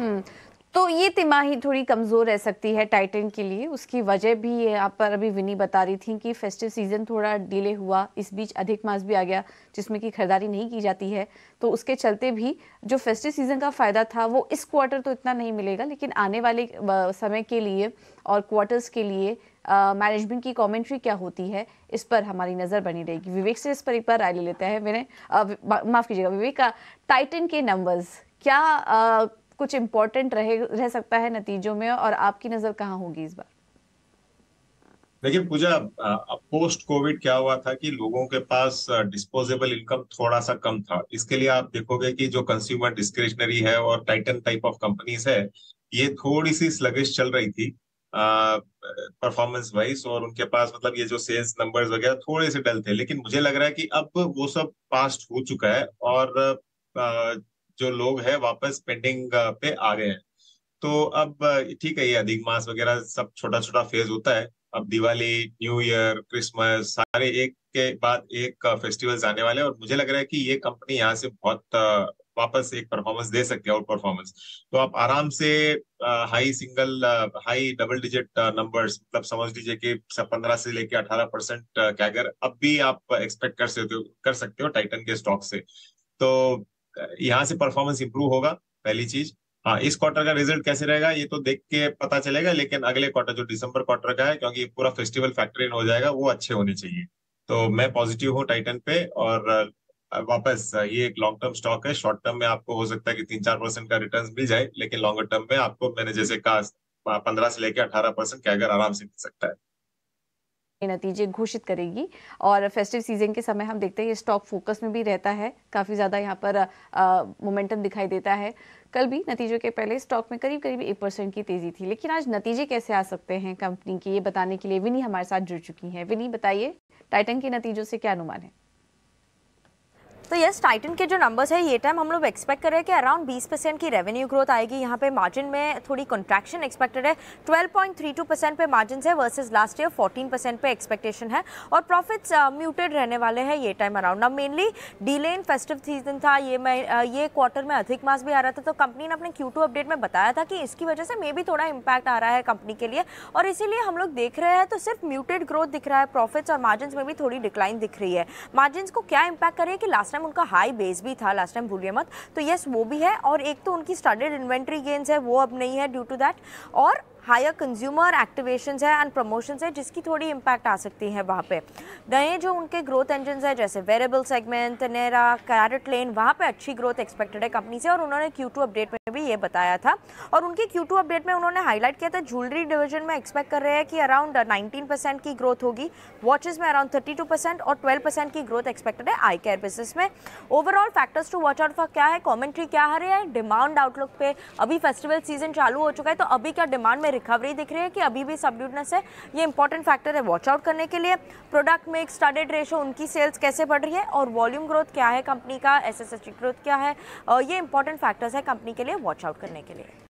हुँ। तो ये तिमाही थोड़ी कमज़ोर रह सकती है टाइटन के लिए, उसकी वजह भी यहाँ पर अभी विनी बता रही थी कि फेस्टिव सीज़न थोड़ा डिले हुआ, इस बीच अधिक मास भी आ गया जिसमें कि खरीदारी नहीं की जाती है, तो उसके चलते भी जो फेस्टिव सीज़न का फ़ायदा था वो इस क्वार्टर तो इतना नहीं मिलेगा, लेकिन आने वाले समय के लिए और क्वार्टर्स के लिए मैनेजमेंट की कमेंट्री क्या होती है, इस पर हमारी नज़र बनी रहेगी। विवेक से इस पर एक बार राय ले लेते हैं। माफ़ कीजिएगा विवेक, टाइटन के नंबर्स क्या कुछ इम्पोर्टेंट रह सकता है नतीजों में, और आपकी नजर कहाँ होगी इस बार? देखिए पूजा, पोस्ट कोविड क्या हुआ था कि लोगों के पास डिस्पोजेबल इनकम थोड़ा सा कम था। इसके लिए आप देखोगे कि जो कंज्यूमर डिस्क्रिशनरी है और टाइटन टाइप ऑफ कंपनीज है, ये थोड़ी सी स्लगिश चल रही थी परफॉर्मेंस वाइज, और उनके पास मतलब ये जो सेल्स नंबर्स वगैरह थोड़े से डल थे। लेकिन मुझे लग रहा है कि अब वो सब पास्ट हो चुका है और जो लोग हैं वापस स्पेंडिंग पे आ गए हैं। तो अब ठीक है, ये अधिक मास वगैरह सब छोटा छोटा फेज होता है। अब दिवाली, न्यू ईयर, क्रिसमस सारे एक के बाद एक फेस्टिवल्स आने वाले हैं, और मुझे लग रहा है कि ये कंपनी यहाँ से बहुत वापस एक परफॉर्मेंस दे सकती है, आउट परफॉर्मेंस। तो आप आराम से हाई डबल डिजिट नंबर्स, मतलब समझ लीजिए कि 15 से लेके 18% कैगर अब भी आप एक्सपेक्ट कर सकते हो टाइटन के स्टॉक से। तो यहाँ से परफॉर्मेंस इंप्रूव होगा, पहली चीज। हाँ, इस क्वार्टर का रिजल्ट कैसे रहेगा ये तो देख के पता चलेगा, लेकिन अगले क्वार्टर जो दिसंबर क्वार्टर का है, क्योंकि पूरा फेस्टिवल फैक्टर इन हो जाएगा, वो अच्छे होने चाहिए। तो मैं पॉजिटिव हूँ टाइटन पे। और वापस ये एक लॉन्ग टर्म स्टॉक है। शॉर्ट टर्म में आपको हो सकता है कि 3-4% का रिटर्न मिल जाए, लेकिन लॉन्गर टर्म में आपको मैंने जैसे कहा 15 से लेकर 18% का अगर आराम से मिल सकता है। नतीजे घोषित करेगी, और फेस्टिव सीजन के समय हम देखते हैं ये स्टॉक फोकस में भी रहता है, काफ़ी ज़्यादा यहाँ पर मोमेंटम दिखाई देता है। कल भी नतीजों के पहले स्टॉक में करीब करीब 1% की तेज़ी थी, लेकिन आज नतीजे कैसे आ सकते हैं कंपनी के, ये बताने के लिए विनी हमारे साथ जुड़ चुकी हैं। विनी बताइए, टाइटन के नतीजों से क्या अनुमान है? तो यस, टाइटन के जो नंबर्स है ये टाइम हम लोग एक्सपेक्ट कर रहे हैं कि अराउंड 20% की रेवेन्यू ग्रोथ आएगी। यहाँ पे मार्जिन में थोड़ी कंट्रैक्शन एक्सपेक्टेड है, 12.32% पे मार्जिन है वर्सेस लास्ट ईयर 14% पे एक्सपेक्टेशन है। और प्रॉफिट्स म्यूटेड रहने वाले हैं ये टाइम अराउंड। अब mainly delay in festive season था, ये क्वार्टर में अधिक मास भी आ रहा था, तो कंपनी ने अपने Q2 अपडेट में बताया था कि इसकी वजह से मे भी थोड़ा इम्पैक्ट आ रहा है कंपनी के लिए, और इसीलिए हम लोग देख रहे हैं तो सिर्फ म्यूटेड ग्रोथ दिख रहा है। प्रॉफिट्स और मार्जिन में भी थोड़ी डिक्लाइन दिख रही है। मार्जिन को क्या इम्पैक्ट कर रही है कि लास्ट टाइम उनका हाई बेस भी था, लास्ट टाइम भूलिए मत, तो यस वो भी है। और एक तो उनकी स्टैंडर्ड इन्वेंट्री गेन्स है वो अब नहीं है ड्यू टू दैट, और हायर कंज्यूमर एक्टिवेशंस है एंड प्रमोशंस है जिसकी थोड़ी इम्पैक्ट आ सकती है वहाँ पे। नए जो उनके ग्रोथ इंजन है जैसे वेरिएबल सेगमेंट, नेरा, कैरेटलेन, वहाँ पे अच्छी ग्रोथ एक्सपेक्टेड है कंपनी से, और उन्होंने Q2 अपडेट में भी ये बताया था। और उनकी Q2 अपडेट में उन्होंने हाईलाइट किया था ज्वेलरी डिवीजन में एक्सपेक्ट कर रहे हैं कि अराउंड 19% की ग्रोथ होगी, वॉचेस में अराउंड 32% और 12% की ग्रोथ एक्सपेक्टेड है आई केयर बिजनेस में। Overall factors to watch out for क्या है, कॉमेंट्री क्या आ रही है डिमांड आउटलुक पे। अभी फेस्टिवल सीजन चालू हो चुका है, तो अभी क्या डिमांड में रिकवरी दिख रही है कि अभी भी सबड्यूडनेस है, ये इंपॉर्टेंट फैक्टर है वॉच आउट करने के लिए। प्रोडक्ट मिक्स, स्टैंडर्ड रेशो, उनकी सेल्स कैसे बढ़ रही है, और वॉल्यूम ग्रोथ क्या है कंपनी का, एसएसएसटी ग्रोथ क्या है, ये इंपॉर्टेंट फैक्टर्स है कंपनी के लिए वॉच आउट करने के लिए।